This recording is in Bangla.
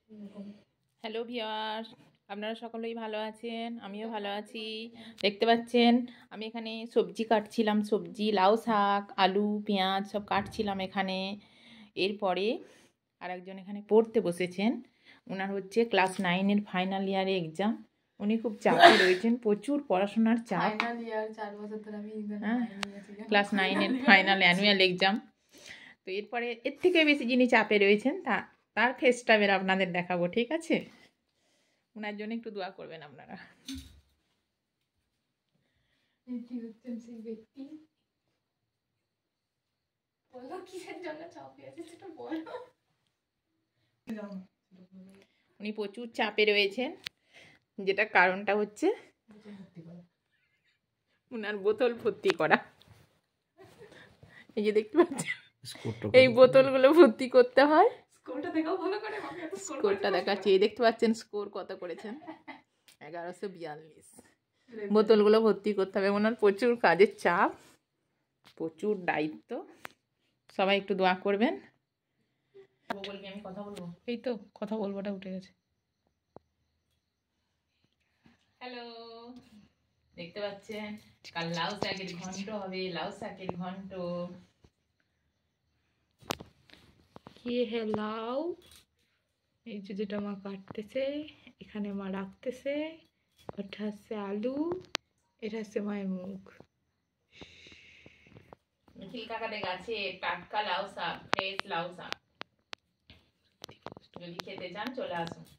হ্যালো ভিউয়ার, আপনারা সকলেই ভালো আছেন, আমিও ভালো আছি। দেখতে পাচ্ছেন আমি এখানে সবজি কাটছিলাম, সবজি লাউ শাক আলু পেঁয়াজ সব কাটছিলাম এখানে। এরপরে আরেকজন এখানে পড়তে বসেছেন, ওনার হচ্ছে ক্লাস 9-এর ফাইনাল ইয়ারে এক্সাম। উনি খুব চাপে রয়েছেন, প্রচুর পড়াশোনার চাপ। হ্যাঁ, ক্লাস 9-এর ফাইনাল অ্যানুয়াল এক্সাম। তো এরপরে এর থেকে বেশি যিনি চাপে রয়েছেন তার ফেসটা বের আপনাদের দেখাবো, ঠিক আছে? ওনার জন্য একটু দোয়া করবেন আপনারা। উনি প্রচুর চাপে রয়েছেন, যেটা কারণটা হচ্ছে ওনার বোতল ভর্তি করা। এই যে দেখতে পাচ্ছেন, এই বোতলগুলো ভর্তি করতে হয়। স্কোরটা দেখাচ্ছি, এই দেখতে পাচ্ছেন স্কোর কত করেছেন, 1142। বোতলগুলো ভর্তি করতে হবে। ওনার প্রচুর কাজের চাপ, প্রচুর দায়িত্ব। সবাই একটু দোয়া করবেন। বলবি, আমি কথা বলবো। এই তো কথা বলবোটা উঠে গেছে। হ্যালো, দেখতে পাচ্ছেন কাল লাউ শাকের ঘন্ট হবে, লাউ শাকের ঘন্ট। কি হে লাউ, এই যে যেটা মা কাটতেছে, এখানে মা রাখতেছে। ওটা হচ্ছে আলু, এটা হচ্ছে মায়ের মুখ। নিখিল কাকাদের গাছে টাটকা লাউ শাক, ফ্রেশ লাউ শাক। যদি খেতে চান চলে আসুন।